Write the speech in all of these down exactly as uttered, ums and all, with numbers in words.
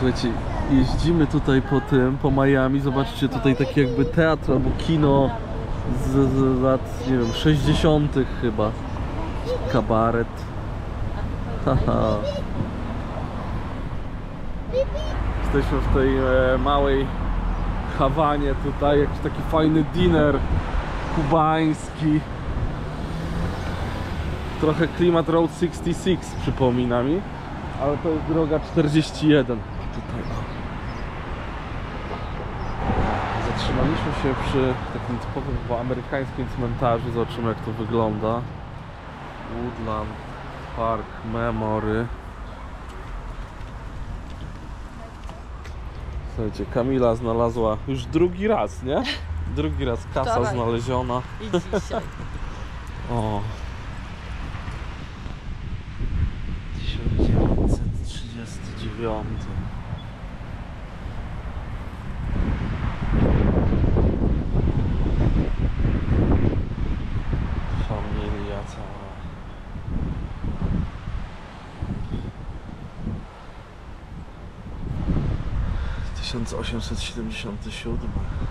Słuchajcie, jeździmy tutaj po tym, po Miami. Zobaczcie, tutaj taki jakby teatr albo kino z, z lat, nie wiem, sześćdziesiątych chyba. Kabaret. Haha. Jesteśmy w tej e, małej Hawanie tutaj, jakiś taki fajny diner kubański. Trochę klimat Road sześćdziesiąt sześć przypomina mi, ale to jest droga czterdzieści jeden. Tutaj, o. Zatrzymaliśmy się przy takim typowym chyba amerykańskim cmentarzu. Zobaczymy, jak to wygląda. Woodland Park Memory. Słuchajcie, Kamila znalazła już drugi raz, nie? Drugi raz kasa Wczoraj. znaleziona. I dzisiaj. O. tysiąc dziewięćset trzydziesty dziewiąty. Familia cała. tysiąc osiemset siedemdziesiąty siódmy.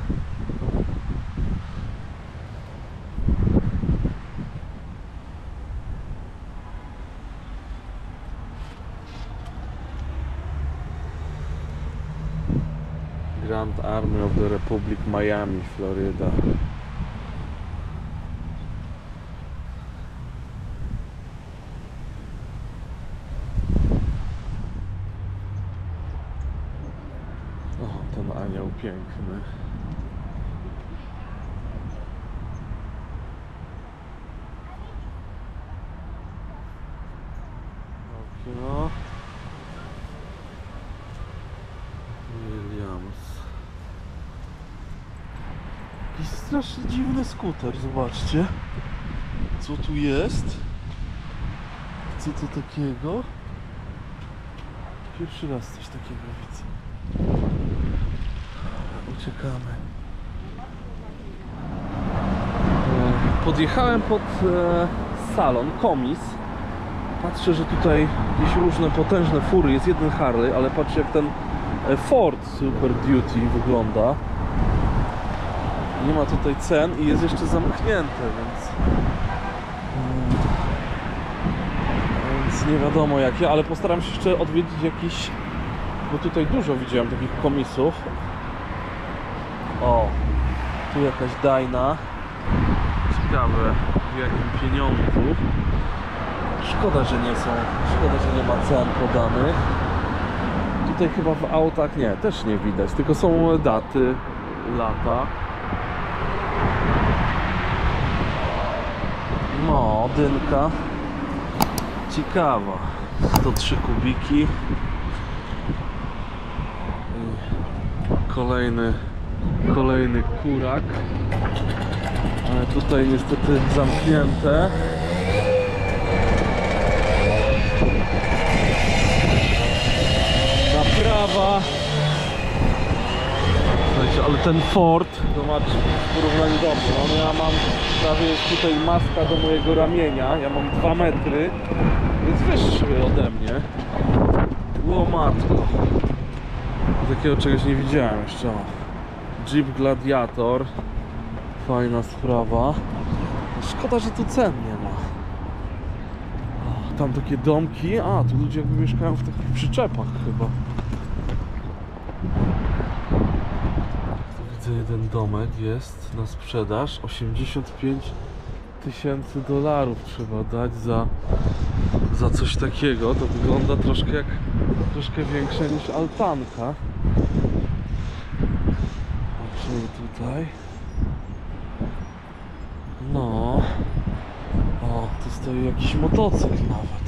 Grand Army of the Republic Miami, Florida. O, ten anioł piękny. Okno. Williams. Jakiś strasznie dziwny skuter, zobaczcie. Co tu jest? Co to takiego? Pierwszy raz coś takiego widzę. Uciekamy. Podjechałem pod e, salon, komis. Patrzę, że tutaj jakieś różne potężne fury. Jest jeden Harley, ale patrzcie, jak ten Ford Super Duty wygląda. Nie ma tutaj cen i jest jeszcze zamknięte, więc więc nie wiadomo jakie, ale postaram się jeszcze odwiedzić jakiś, bo tutaj dużo widziałem takich komisów. O, tu jakaś Dyna. Ciekawe, w jakim pieniądzu. Szkoda, że nie są, szkoda, że nie ma cen podanych. Tutaj chyba w autach nie, też nie widać, tylko są daty, lata. No, dynka. Ciekawa. sto trzy kubiki. I kolejny, kolejny kurak. Ale tutaj niestety zamknięte. Naprawa. Słuchajcie, ale ten Ford, zobacz, w porównaniu do mnie, no ja mam prawie jest tutaj maska do mojego ramienia, ja mam dwa metry, więc wyższy ode mnie. Ło matko. Takiego czegoś nie widziałem jeszcze. O. Jeep Gladiator. Fajna sprawa. Szkoda, że tu cen nie ma. O, tam takie domki. A, tu ludzie jakby mieszkają w takich przyczepach chyba. Tu widzę, jeden domek jest na sprzedaż. osiemdziesiąt pięć tysięcy dolarów trzeba dać za, za coś takiego. To wygląda troszkę jak troszkę większe niż altanka. Patrzymy tutaj. No. O, tu stoi jakiś motocykl nawet.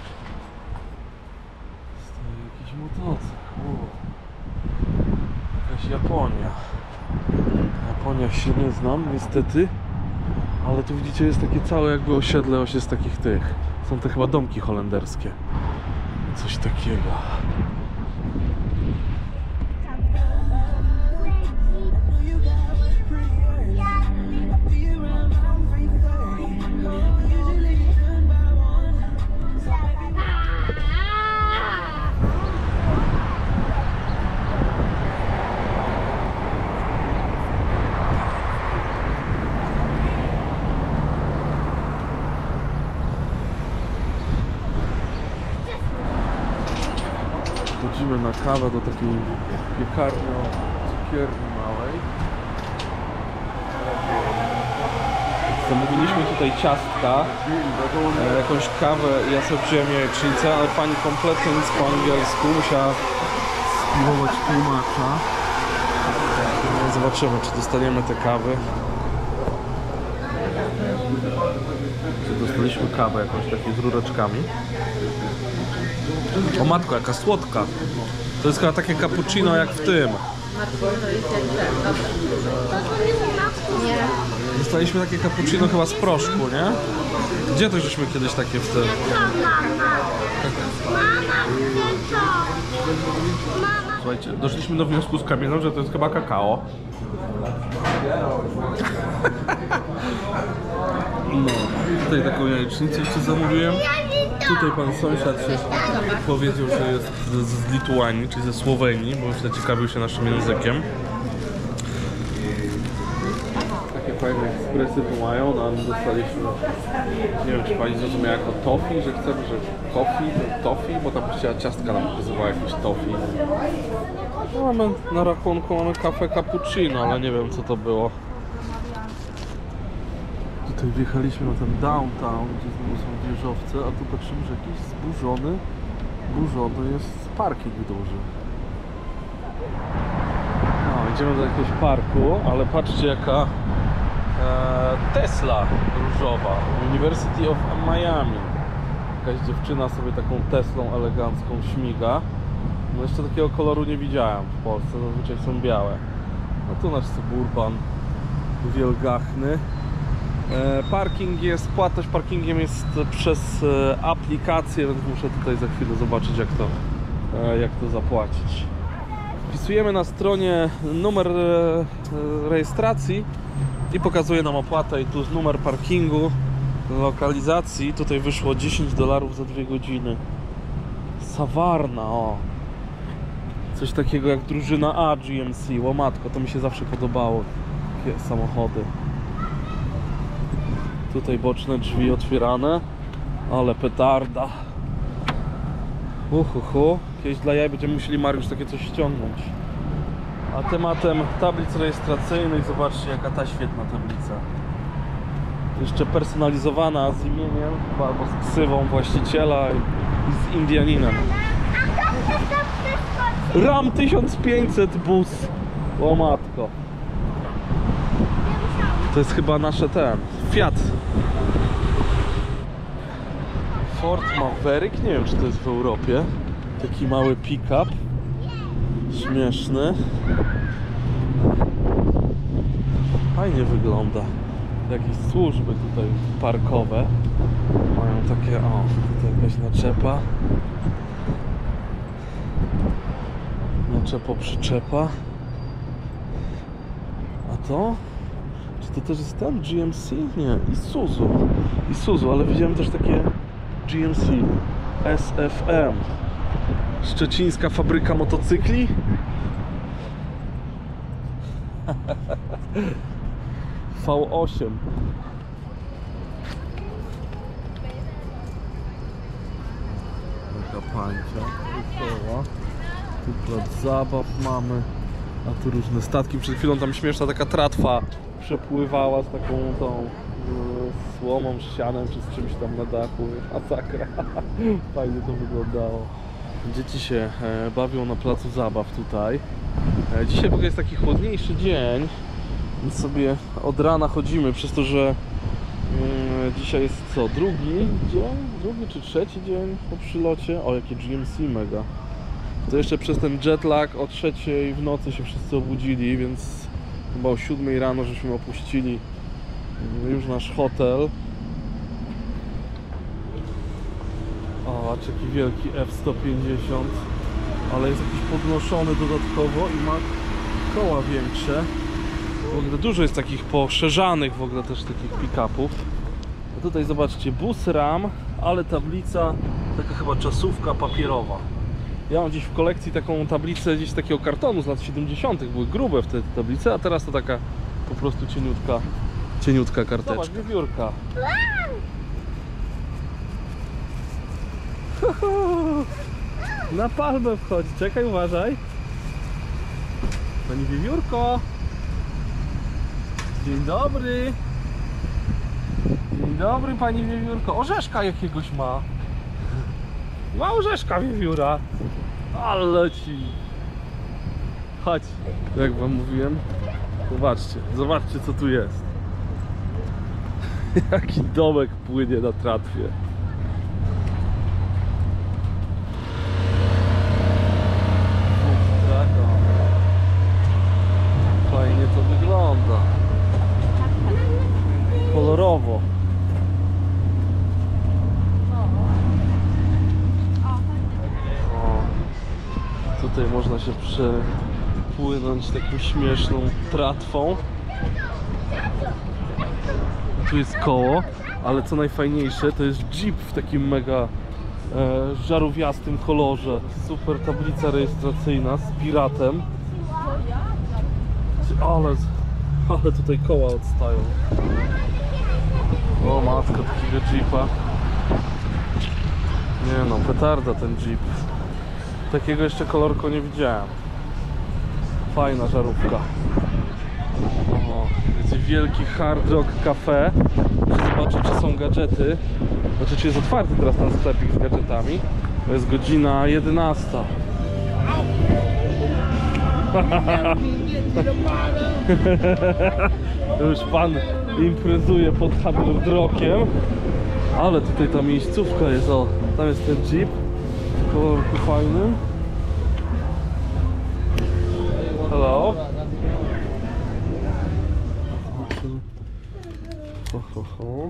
Stoi jakiś motocykl. O. Jakaś Japonia. W Japoniach się nie znam, niestety. Ale tu widzicie, jest takie całe jakby osiedle osie z takich tych. Są to chyba domki holenderskie. Coś takiego. Wchodzimy na kawę do takiej piekarnio-cukierni małej. Zamówiliśmy tutaj ciastka, e, jakąś kawę, ja sobie wziąłem jajecznicę, ale pani kompletnie nic po angielsku, musiała spróbować tłumacza. Zobaczymy, czy dostaniemy te kawy. Czy dostaliśmy kawę jakąś takiej z rureczkami. O matko, jaka słodka. To jest chyba takie cappuccino jak w tym. Nie. Dostaliśmy takie cappuccino chyba z proszku, nie? Gdzie to żeśmy kiedyś takie w tym? Słuchajcie, doszliśmy do wniosku z Kamilą, że to jest chyba kakao. No, tutaj taką jajecznicę jeszcze zamówiłem. Tutaj pan sąsiad się powiedział, że jest z, z Lituanii, czyli ze Słowenii, bo już zaciekawił się naszym językiem. Takie fajne ekspresy tu mają, no, dostaliśmy, nie wiem czy pani zrozumiała jako toffee, że chcemy, że coffee, toffee, bo tam chciała ciastka nam pokazywała jakieś toffee. No, mamy na rachunku mamy kafe cappuccino, ale nie wiem co to było. Tutaj wjechaliśmy na ten downtown, gdzie znowu są wieżowce, a tu patrzymy, że jakiś zburzony, burzony jest parking duży. No, idziemy do jakiegoś parku, ale patrzcie jaka e, Tesla różowa, University of Miami. Jakaś dziewczyna sobie taką Teslą elegancką śmiga. No jeszcze takiego koloru nie widziałem w Polsce, zazwyczaj są białe. No tu nasz suburban wielgachny. E, parking jest, płatność parkingiem jest przez e, aplikację, więc muszę tutaj za chwilę zobaczyć jak to, e, jak to zapłacić. Wpisujemy na stronie numer e, e, rejestracji i pokazuje nam opłatę i tu jest numer parkingu, lokalizacji. Tutaj wyszło dziesięć dolarów za dwie godziny. Sawarna, o! Coś takiego jak drużyna A G M C, łomatko, to mi się zawsze podobało, takie samochody. Tutaj boczne drzwi otwierane, ale petarda. Uhuhu. Kiedyś dla jaj będziemy musieli, Mariusz, takie coś ściągnąć. A tematem tablic rejestracyjnych, zobaczcie jaka ta świetna tablica. Jeszcze personalizowana z imieniem, albo z ksywą właściciela i z Indianinem. Ram tysiąc pięćset bus. O matko. To jest chyba nasze ten Fiat. Ford Maverick, nie wiem czy to jest w Europie. Taki mały pick-up. Śmieszny. Fajnie wygląda. Jakieś służby tutaj parkowe mają takie, o, tutaj jakaś naczepa. Naczepo przyczepa. A to? Czy to też jest ten G M C? Nie, Isuzu. Isuzu, ale widziałem też takie G M C S F M. Szczecińska fabryka motocykli. V osiem. Taka pańcia. Tu plac zabaw mamy. A tu różne statki. Przed chwilą tam śmieszna taka tratwa przepływała z taką tą y, słomą, ścianem czy z czymś tam na dachu. Masakra. Fajnie to wyglądało. Dzieci się e, bawią na placu zabaw tutaj. E, dzisiaj w ogóle jest taki chłodniejszy dzień, więc sobie od rana chodzimy, przez to, że y, dzisiaj jest co, drugi dzień? Drugi czy trzeci dzień po przylocie? O, jakie G M C mega. To jeszcze przez ten jetlag o trzeciej w nocy się wszyscy obudzili, więc chyba o siódmej rano żeśmy opuścili już nasz hotel. O, a jaki wielki F sto pięćdziesiąt, ale jest jakiś podnoszony dodatkowo i ma koła większe. W ogóle dużo jest takich poszerzanych w ogóle też takich pick-upów. A tutaj zobaczcie, bus Ram, ale tablica taka chyba czasówka papierowa. Ja mam gdzieś w kolekcji taką tablicę gdzieś z takiego kartonu z lat siedemdziesiątych. Były grube wtedy te tablice, a teraz to taka po prostu cieniutka, cieniutka karteczka. Zobacz, wiewiórka. Na palmę wchodzi. Czekaj, uważaj. Pani wiewiórko. Dzień dobry. Dzień dobry, pani wiewiórko. Orzeszka jakiegoś ma. Ma orzeszka wiewióra. Ale ci. Chodź. Jak wam mówiłem. Zobaczcie, zobaczcie co tu jest. Jaki domek płynie na tratwie. Fajnie to wygląda. Kolorowo. O, tutaj można się przepłynąć taką śmieszną tratwą. Tu jest koło, ale co najfajniejsze, to jest jeep w takim mega e, żarówiastym kolorze. Super tablica rejestracyjna z piratem. Ale, ale tutaj koła odstają. O matka, takiego jeepa. Nie no, petarda ten jeep. Takiego jeszcze kolorko nie widziałem. Fajna żarówka. O, wiecie, wielki Hard Rock Cafe. Muszę zobaczyć, czy są gadżety. Znaczy, czy jest otwarty teraz ten sklepik z gadżetami. To jest godzina jedenasta. Już pan imprezuje pod Hard Rockiem. Ale tutaj ta miejscówka jest, o, tam jest ten jeep w kolorku fajnym. Hello. Ho, ho, ho.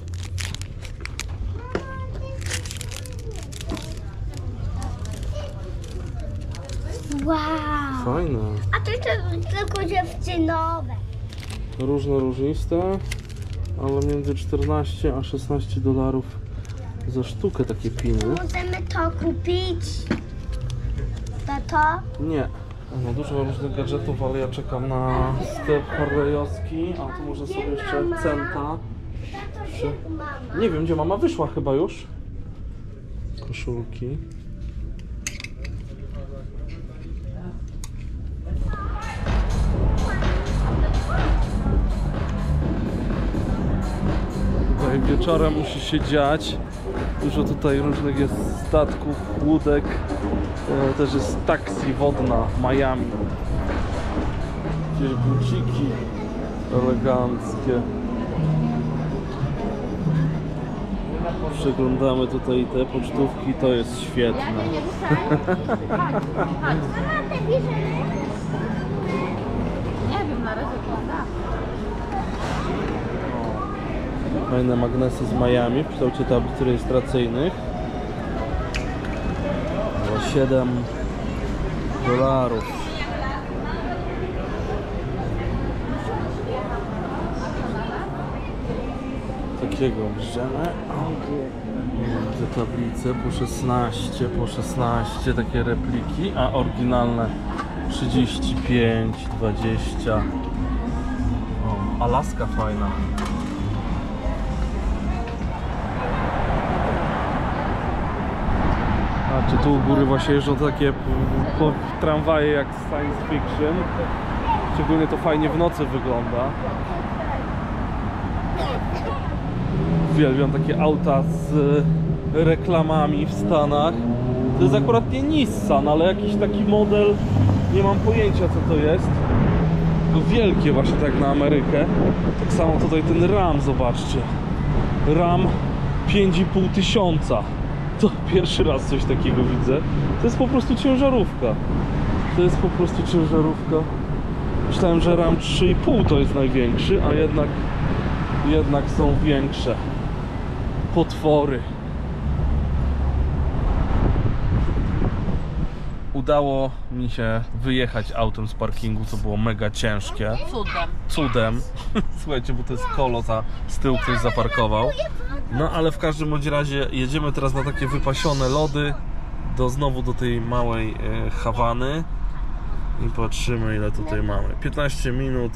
Wow. Fajne. A to jest tylko dziewczynowe. Różne, różniste, ale między czternaście a szesnaście dolarów za sztukę takie piny. Możemy to kupić. To to? Nie. No dużo różnych gadżetów, ale ja czekam na sklep harlejowski, a tu może sobie jeszcze centa. Przy... Nie wiem, gdzie mama wyszła chyba już. Koszulki. Tutaj wieczorem musi się dziać. Dużo tutaj różnych jest statków, łódek. E, też jest taksi wodna w Miami. Jakieś buciki eleganckie. Przeglądamy tutaj te pocztówki, to jest świetne. Nie wiem, na razie wygląda. Fajne magnesy z Miami w kształcie tablic rejestracyjnych. Za siedem dolarów. Takiego bierzemy. Te tablice po szesnaście, po szesnaście takie repliki, a oryginalne trzydzieści pięć, dwadzieścia. O, Alaska fajna. A czy tu u góry właśnie jeżdżą takie po, tramwaje jak z science fiction. Szczególnie to fajnie w nocy wygląda. Uwielbiam takie auta z reklamami w Stanach. To jest akurat nie Nissan, ale jakiś taki model, nie mam pojęcia co to jest. To wielkie właśnie tak na Amerykę. Tak samo tutaj ten Ram, zobaczcie. Ram pięć i pół tysiąca. To pierwszy raz coś takiego widzę. To jest po prostu ciężarówka. To jest po prostu ciężarówka. Myślałem, że Ram trzy i pół to jest największy, a jednak jednak są większe potwory. Udało mi się wyjechać autem z parkingu, co było mega ciężkie. Cudem. Cudem. Słuchajcie, bo to jest kolosa, z tyłu ktoś zaparkował. No ale w każdym bądź razie jedziemy teraz na takie wypasione lody do znowu do tej małej e, Hawany i patrzymy ile tutaj mamy. piętnaście minut.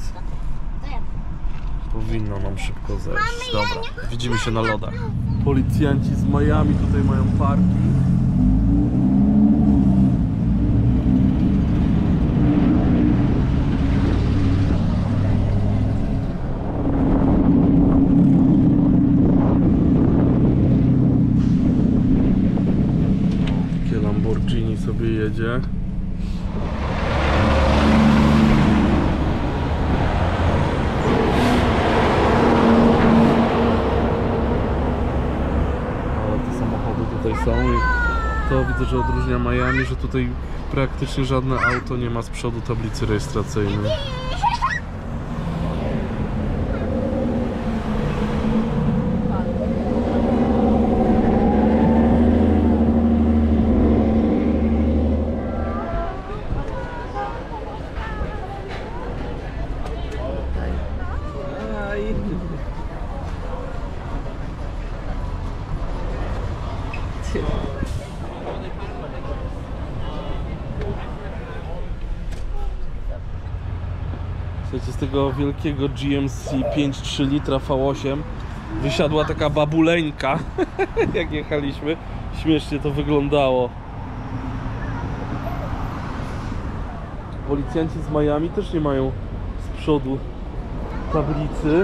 Powinno nam szybko zejść. Dobra, widzimy się na lodach. Policjanci z Miami tutaj mają parking. jedzie. Ale te samochody tutaj są i to widzę, że odróżnia Miami, że tutaj praktycznie żadne auto nie ma z przodu tablicy rejestracyjnej. Słuchajcie, z tego wielkiego G M C pięć przecinek trzy litra V osiem wysiadła taka babuleńka, jak jechaliśmy. Śmiesznie to wyglądało. Policjanci z Miami też nie mają z przodu tablicy.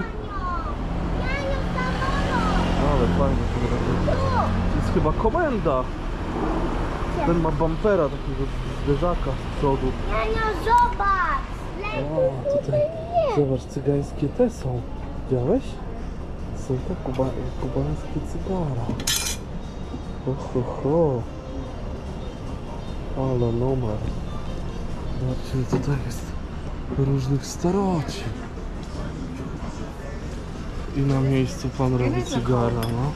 Ale fajnie to jest chyba komenda. Ten ma bumpera takiego zderzaka z przodu. Janio, zobacz! O, tutaj zobacz, cygańskie te są. Widziałeś? Są te kuba, kubańskie cygara. Ho, ho, ho. Ale numer. Zobaczcie, tutaj jest różnych staroci. I na miejscu pan robi cygara, no.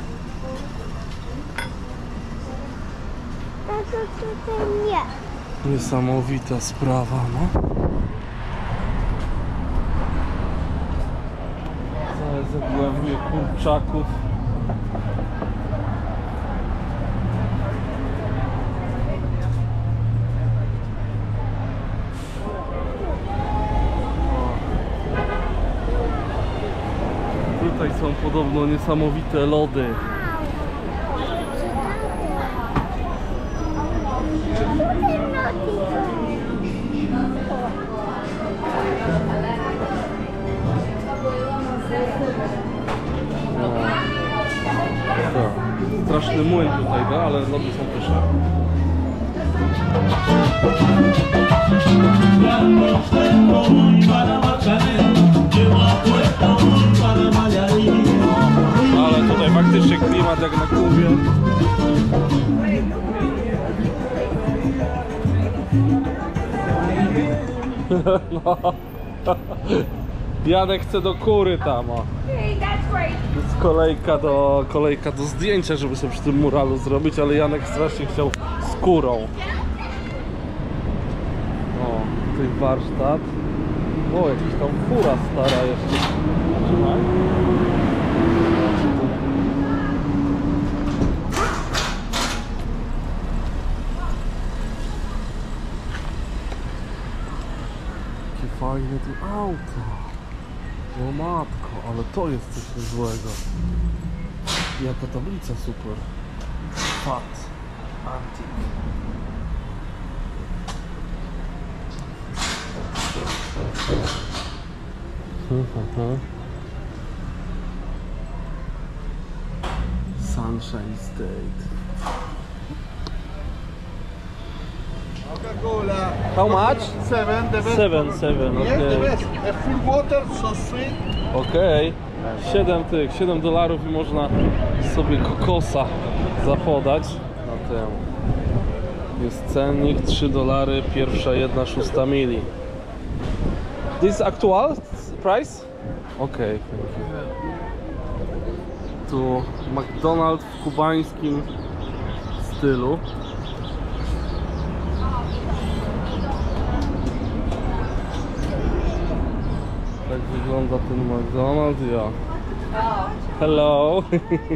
Tato, tutaj nie. Niesamowita sprawa, no. Całe zagłębie kurczaków. Tutaj są podobno niesamowite lody. No. Straszny młyn tutaj, no, ale lody są pyszne. Ale tutaj faktycznie klimat jak na Kubie. No. Janek chce do kury tam, o. Jest kolejka do, kolejka do zdjęcia, żeby sobie przy tym muralu zrobić, ale Janek strasznie chciał z kurą. O, tutaj warsztat. O, jakaś tam fura stara jeszcze. Trzymaj. Jakie fajne tu auto. O matko, ale to jest coś niezłego. Jaka tablica super. Fat. Antique. Mhm. Sunshine State. Coca-Cola. How much? Seven, the best. Seven, seven, Yes, the okay. best. A full water, so sweet. Okej. siedem tych, siedem dolarów i można sobie kokosa zapodać. Na tym jest cennik, trzy dolary, pierwsza jedna szósta mili. This is actual price? Okej, thank you. Tu McDonald's w kubańskim stylu. Tak wygląda ten McDonald's, ja. Hello! O,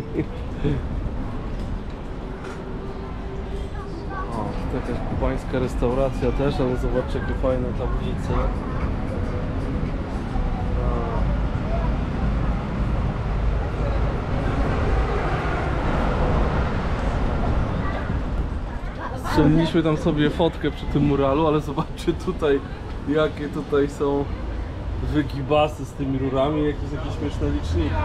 to jakaś kubańska restauracja też, ale zobaczcie jakie fajne tablice. Strzeliliśmy tam sobie fotkę przy tym muralu, ale zobaczcie tutaj, jakie tutaj są wygibasy z tymi rurami, jakieś, jakieś śmieszne liczniki.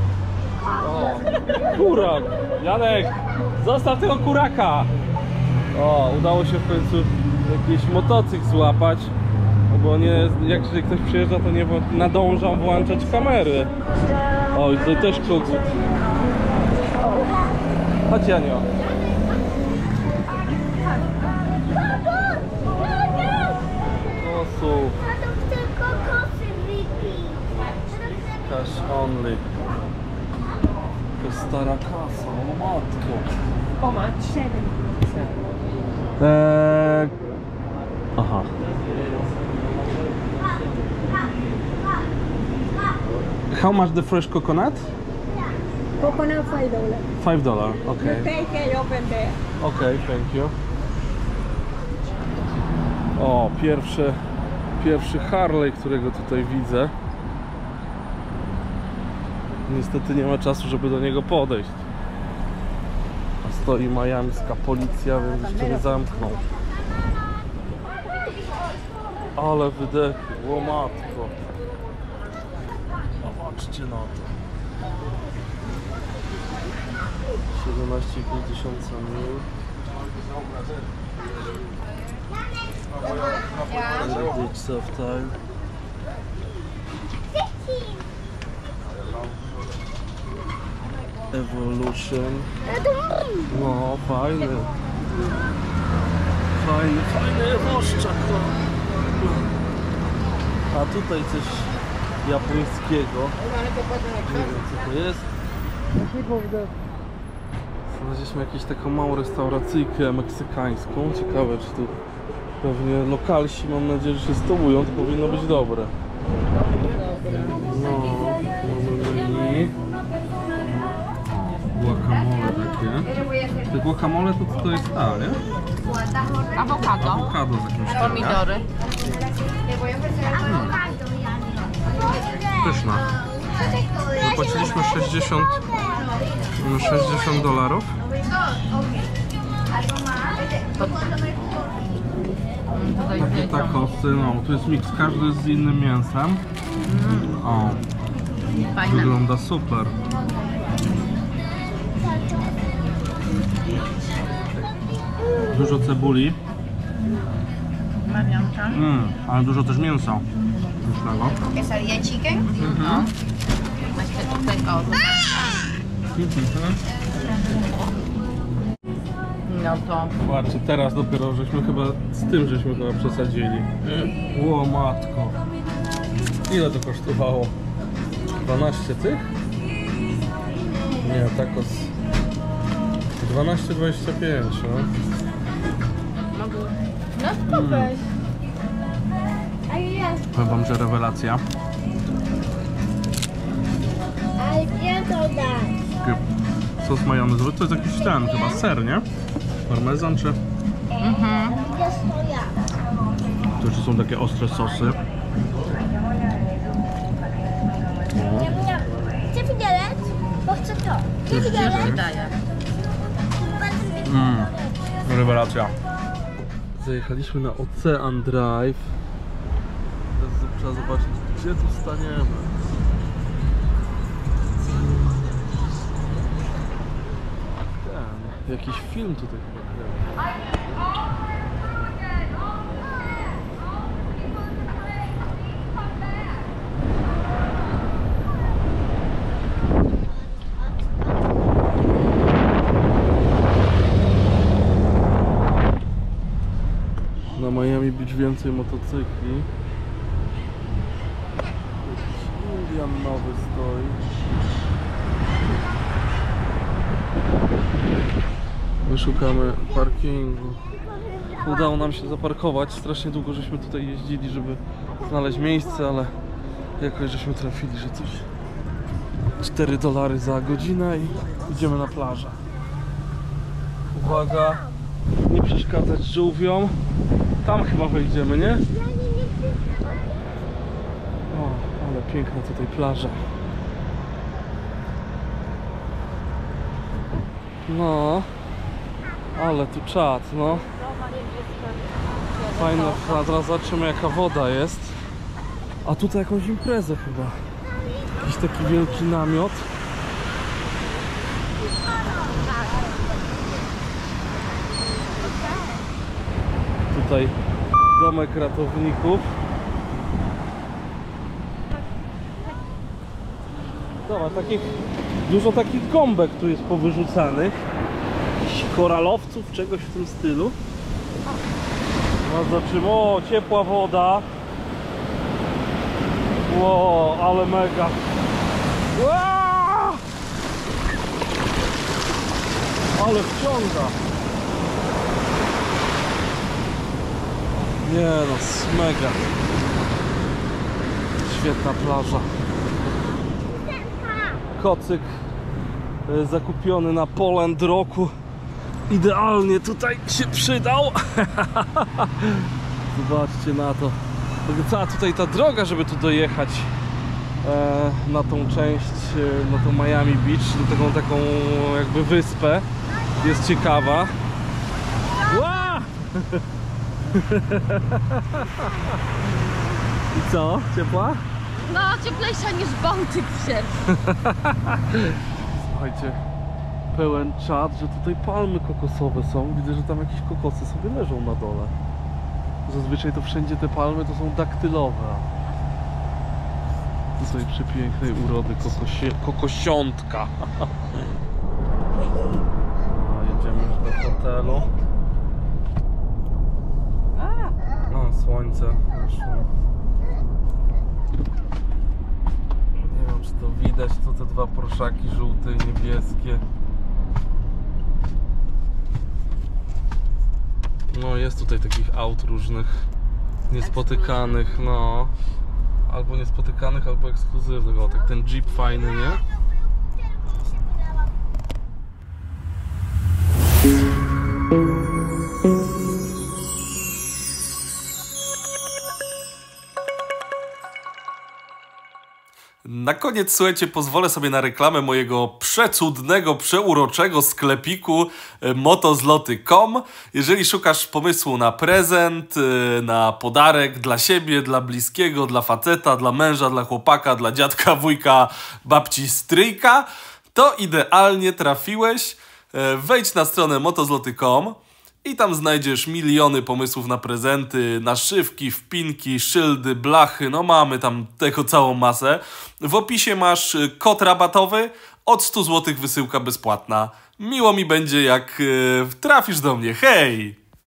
O, kurak! Janek, zostaw tego kuraka! O, udało się w końcu jakiś motocykl złapać. No bo nie, jak jeżeli ktoś przyjeżdża, to nie nadążam włączać kamery. O, i tutaj też kogut. Chodź, Janio. Kosów. Tato chce kokosy wypić. Cash only. To stara kasa, o matko. O, ma siedem. Eee... Aha. How much the fresh coconut? Coconut five dollars. Five dollar. You Okay. pay can open there. Okay, thank you. O, pierwszy, pierwszy Harley, którego tutaj widzę. Niestety nie ma czasu, żeby do niego podejść. A stoi majamska policja, więc jeszcze nie zamknął. Ale wydechy, o matko. Zobaczcie na to. siedemnaście i pół tysiąca mil. Ditch of time. Evolution. No, fajny. Fajny, fajny woszczak. A tutaj coś japońskiego. Nie wiem, co to jest. Znaleźliśmy jakąś taką małą restauracyjkę meksykańską. Ciekawe, czy tu pewnie lokalsi, mam nadzieję, że się stołują, to powinno być dobre. No, mamy menu. Guacamole takie. Te guacamole to co to jest ta, nie? Awokado, Awokado z jakimś tym, nie? pomidory. Pyszna. Zapłaciliśmy sześćdziesiąt dolarów. Tutaj Takie takosy, no tu jest miks, każdy jest z innym mięsem. O, fajne. wygląda super. Dużo cebuli, Marianka. mm, ale dużo też mięsa. Myślego. Quesadilla chicken. No. Właśnie tutaj, o, no to Zobaczcie, teraz dopiero żeśmy chyba z tym żeśmy chyba przesadzili. Ło matko. Ile to kosztowało? dwanaście tych? Nie, takos. dwanaście dwadzieścia pięć, no. mogę. No to weź. A ja, Powiem wam, że rewelacja. ale gdzie to dać? Taki sos majonezowy, to jest jakiś ten chyba ser, nie? Parmezan czy... Gdzie to ja? To jeszcze są takie ostre sosy. No. Ja bym Chcę widelec? Bo chcę to. Chcę Już widelec? cieszę. Daję. Mm. Rewelacja. Zajechaliśmy na Ocean Drive. Teraz trzeba zobaczyć, gdzie tu staniemy. Ten, jakiś film tutaj chyba kręci. Na Miami Beach więcej motocykli. Jakiś Indian nowy stoi. My szukamy parkingu. Udało nam się zaparkować. Strasznie długo żeśmy tutaj jeździli, żeby znaleźć miejsce, ale jakoś żeśmy trafili, że coś cztery dolary za godzinę i idziemy na plażę. Uwaga, nie przeszkadzać żółwiom. Tam chyba wejdziemy, nie? O, ale piękna tutaj plaża. No, ale tu czad, no. Fajna, teraz zobaczymy jaka woda jest. A tutaj jakąś imprezę chyba. Jakiś taki wielki namiot. tutaj domek ratowników. Zobacz, takich, dużo takich gąbek tu jest powyrzucanych. Jakichś koralowców, czegoś w tym stylu. No zobaczymy, o, ciepła woda. Ło, ale mega. Ła! Ale wciąga. Nie no, mega. Świetna plaża. Kocyk e, zakupiony na Poland Rocku idealnie tutaj się przydał. Zobaczcie na to. Cała tutaj ta droga, żeby tu dojechać e, na tą część, e, na tą Miami Beach, na taką, taką jakby wyspę, jest ciekawa. Ła! I co? Ciepła? No, cieplejsza niż Bałtyk w sierpniu. Słuchajcie, pełen czad, że tutaj palmy kokosowe są. Widzę, że tam jakieś kokosy sobie leżą na dole. Zazwyczaj to wszędzie te palmy to są daktylowe. Tutaj przepięknej urody kokosie, kokosiątka. A, jedziemy już do hotelu. A, słońce wyszło. Nie wiem, czy to widać, to te dwa proszaki żółte i niebieskie. No jest tutaj takich aut różnych niespotykanych, no. Albo niespotykanych, albo ekskluzywnych. O, tak ten Jeep fajny, nie? Na koniec, słuchajcie, pozwolę sobie na reklamę mojego przecudnego, przeuroczego sklepiku motozloty kropka com. Jeżeli szukasz pomysłu na prezent, na podarek dla siebie, dla bliskiego, dla faceta, dla męża, dla chłopaka, dla dziadka, wujka, babci, stryjka, to idealnie trafiłeś. Wejdź na stronę motozloty kropka com i tam znajdziesz miliony pomysłów na prezenty, naszywki, wpinki, szyldy, blachy, no mamy tam tego całą masę. W opisie masz kod rabatowy, od stu złotych wysyłka bezpłatna. Miło mi będzie, jak yy, trafisz do mnie, hej!